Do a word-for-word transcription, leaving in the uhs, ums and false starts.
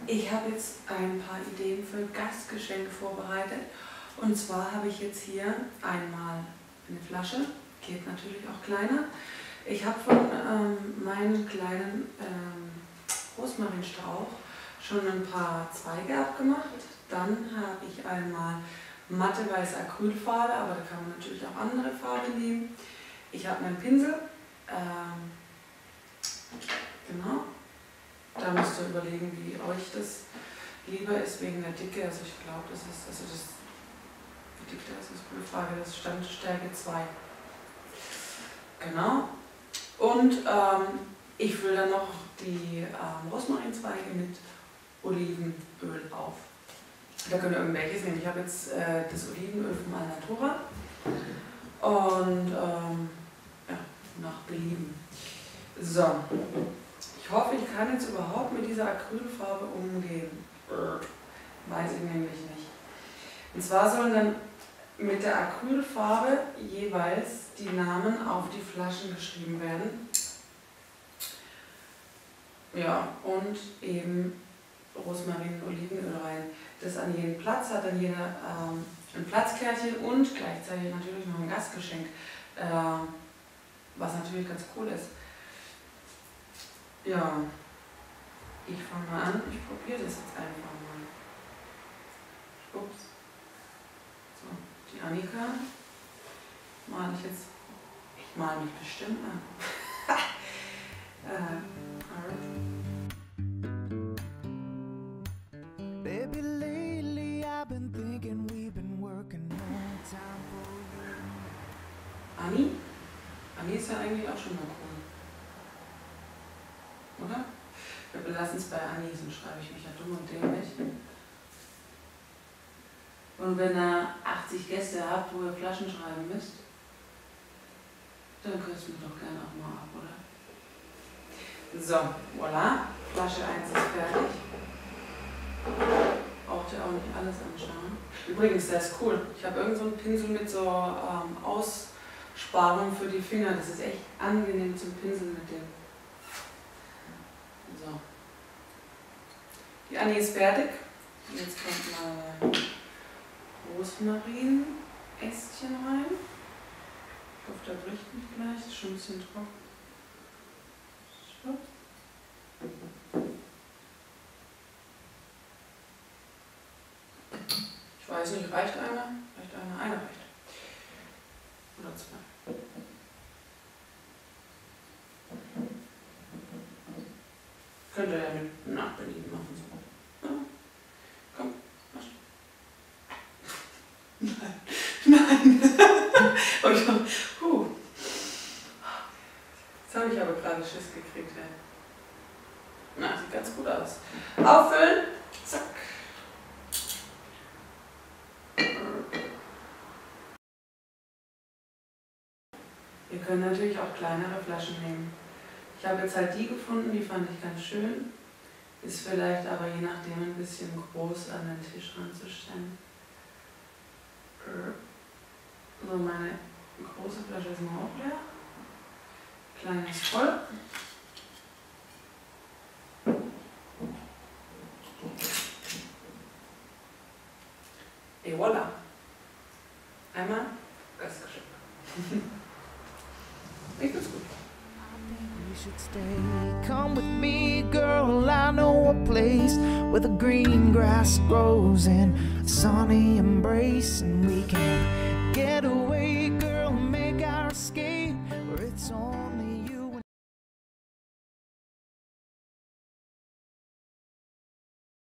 Ich habe jetzt ein paar Ideen für Gastgeschenke vorbereitet. Und zwar habe ich jetzt hier einmal eine Flasche, geht natürlich auch kleiner. Ich habe von ähm, meinem kleinen ähm, Rosmarinstrauch schon ein paar Zweige abgemacht. Dann habe ich einmal matte weiß Acrylfarbe, aber da kann man natürlich auch andere Farben nehmen. Ich habe meinen Pinsel. Ähm, genau. Da müsst ihr überlegen, wie euch das lieber ist wegen der Dicke. Also ich glaube, das ist, also das, wie dick das ist, eine Frage, das stand Stärke zwei. Genau. Und ähm, ich fülle dann noch die ähm, Rosmarinzweige mit Olivenöl auf. Da könnt ihr irgendwelches nehmen. Ich habe jetzt äh, das Olivenöl von Alnatura und ähm, ja, nach Belieben. So. Ich hoffe, ich kann jetzt überhaupt mit dieser Acrylfarbe umgehen. Weiß ich nämlich nicht. Und zwar sollen dann mit der Acrylfarbe jeweils die Namen auf die Flaschen geschrieben werden. Ja, und eben Rosmarin und Olivenöl rein. Das an jeden Platz hat dann jeder ähm, ein Platzkärtchen und gleichzeitig natürlich noch ein Gastgeschenk, äh, was natürlich ganz cool ist. Ja, ich fange mal an, ich probiere das jetzt einfach mal. Ups. So, die Annika male ich jetzt, ich male mich bestimmt an. äh, Baby, lately I've been thinking we've been working all time for you. Anni? Anni ist ja eigentlich auch schon mal cool. Oder? Wir belassen es bei Anni, sonst schreibe ich mich ja dumm und dämlich. Und wenn ihr achtzig Gäste habt, wo ihr Flaschen schreiben müsst, dann kürzt mir doch gerne auch mal ab, oder? So, voilà, Flasche eins ist fertig. Braucht ihr auch nicht alles anschauen. Übrigens, der ist cool. Ich habe irgend so einen Pinsel mit so ähm, Aussparung für die Finger. Das ist echt angenehm zum Pinseln mit dem. So. Die Anni ist fertig. Jetzt kommt mal Rosmarin-Ästchen rein. Ich hoffe, der bricht nicht gleich. Ist schon ein bisschen trocken. So. Ich weiß nicht, reicht einer? Reicht einer? Einer reicht. Oder zwei. Könnt ihr ja mit Nachbelieben machen. So. Ja. Komm, mach. Nein. Nein. Und ich, huh. Jetzt habe ich aber gerade Schiss gekriegt. Ja. Na, sieht ganz gut aus. Auffüllen. Zack. Ihr könnt natürlich auch kleinere Flaschen nehmen. Ich habe jetzt halt die gefunden, die fand ich ganz schön. Ist vielleicht aber je nachdem ein bisschen groß an den Tisch ranzustellen. So, meine große Flasche ist noch auch leer. Kleine ist voll. Et voilà. Einmal Gastgeschenk. Ich find's gut. You should stay. Come with me, girl. I know a place where the green grass grows in a sunny embrace, and we can get away, girl. Make our escape where it's all.